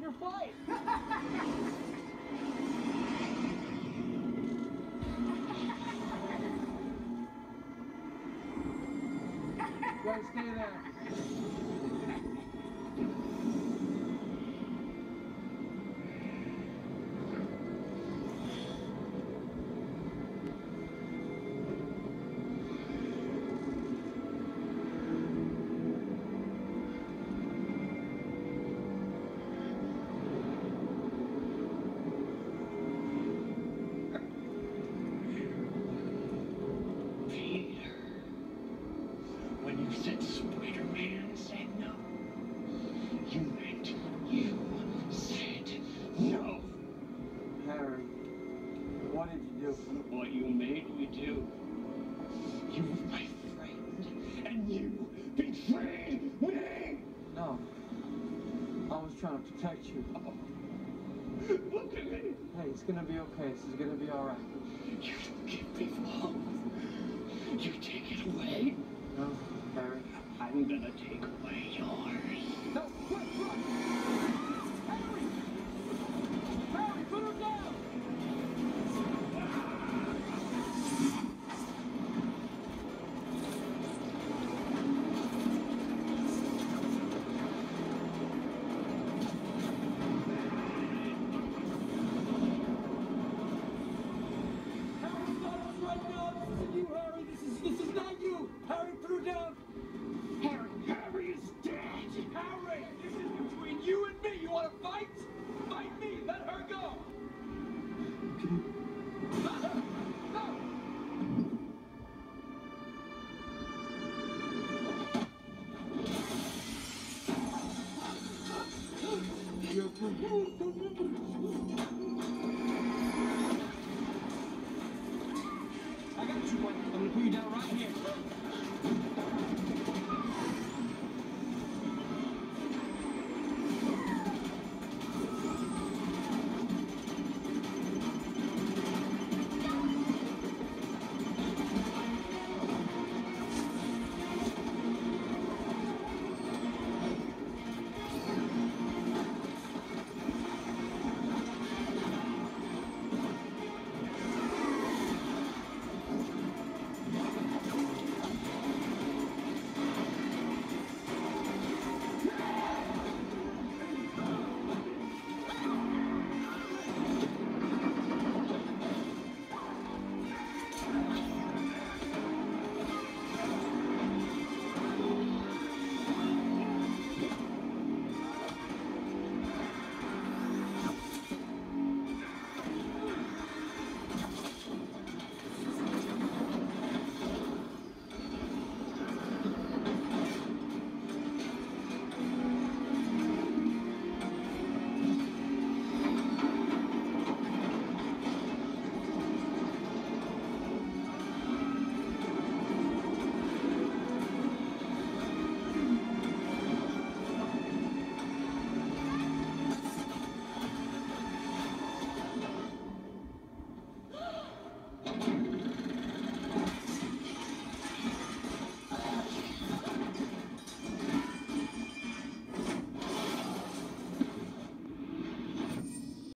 your fight. Guys, stay there. When you said Spider-Man said no, you meant you said no. Harry, what did you do? What you made me do. You were my friend, and you betrayed me! No. I was trying to protect you. Oh. Look at me! Hey, it's gonna be okay. This is gonna be alright. You don't give me love. You take it away. No, Harry. I'm gonna take away yours. No, run! Harry! Harry, put him down! Harry, stop us right now! This isn't you, Harry! This is not you! Harry, put her down! Harry is dead! Harry, this is between you and me. You want to fight? Fight me. Let her go. Okay. No. You're